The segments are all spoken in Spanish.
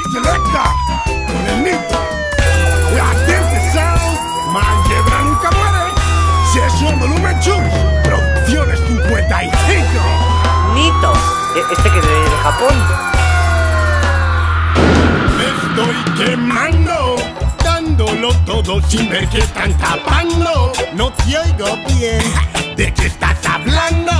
selecta con el Nito. Latente Sound, Manllebra nunca muere. Si es un volumen chus, Producciones 55. Nito, este que es de Japón. Me estoy quemando, dándolo todo sin ver que están tapando. No te oigo bien, ¿de qué estás hablando?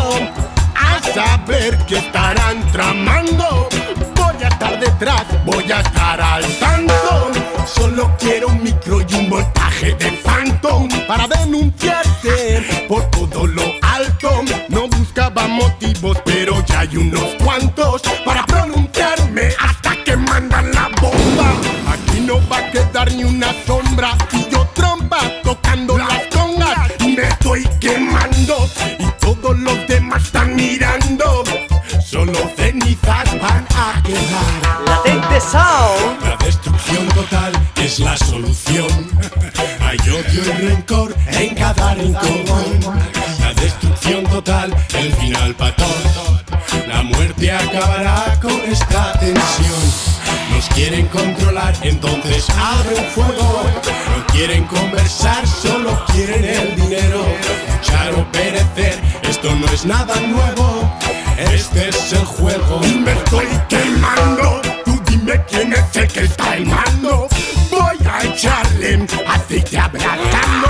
A saber qué estarán tramando. Voy a estar detrás, voy a estar al tanto. Solo quiero un micro y un voltaje de Phantom para denunciarte por todo lo alto. No buscaba motivos, pero ya hay unos cuantos para pronunciarme hasta que mandan la bomba. Aquí no va a quedar ni una sombra y yo trompa tocando las congas. Me estoy quemando y todos los demás están mirando. Solo cenizas van a quedar. Latente Sound. La destrucción total es la solución. Hay odio y rencor en cada rincón. La destrucción total, el final para todos. La muerte acabará con esta tensión. Nos quieren controlar, entonces abren fuego. No quieren conversar, solo quieren el dinero. Luchar o perecer, esto no es nada nuevo. Este es el juego. Y me estoy quemando. Tú dime quién es el que está al mando. Voy a echarle aceite abrazando.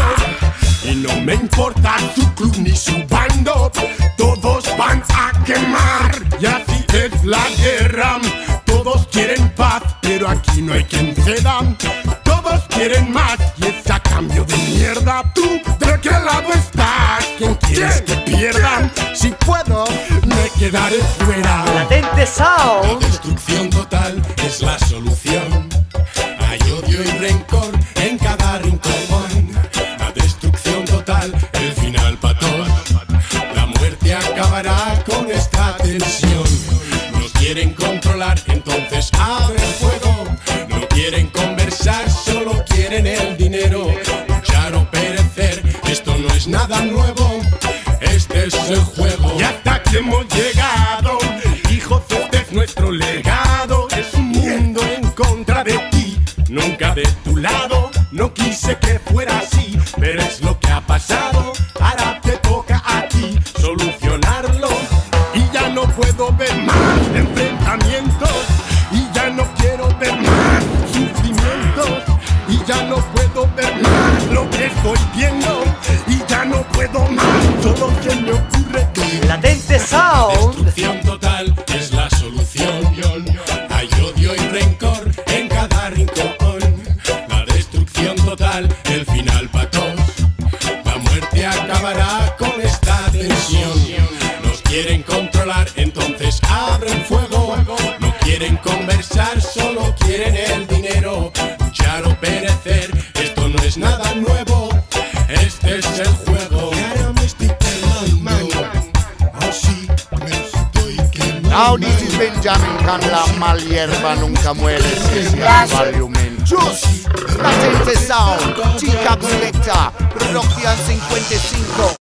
Y no me importa su club ni su bando. Todos van a quemar. Y así es la guerra. Todos quieren paz, pero aquí no hay quien ceda. Todos quieren más y es a cambio de mierda. ¿Tú de qué lado estás? ¿Quién quieres que pierda? Si puedo, me quedaré fuera. Latente La Sound. destrucción total es la solución. Hay odio y rencor en cada rincón. La destrucción total, el final para todos. La muerte acabará con esta tensión. Nos quieren controlar, entonces abren fuego. No quieren conversar, solo quieren el dinero. Luchar o perecer, esto no es nada nuevo. Este es el juego. Y hasta aquí hemos llegado. Hijos, este es nuestro legado. Es un mundo en contra de ti, nunca de tu lado. No quise que fuera así, pero es lo que ha pasado. Ahora te toca a ti solucionarlo. Y ya no puedo ver más enfrentamientos. Y ya no quiero ver más sufrimientos. Y ya no puedo ver más lo que estoy viendo. Y ya no puedo más, solo se me ocurre que Latente la Sound. destrucción total es la solución. Hay odio y rencor en cada rincón. La destrucción total, el final para todos. La muerte acabará con esta tensión. Nos quieren controlar, entonces abren fuego. No quieren conversar, solo quieren el dinero. Luchar o perecer, esto no es nada nuevo. Este es el juego. Ahora me estoy quemando. Oh, sí, me estoy quemando. Now this is Benjamin con la mal hierba nunca muere. Volumen. Just Latente Sound, T-Cap Selecta, Producción 55.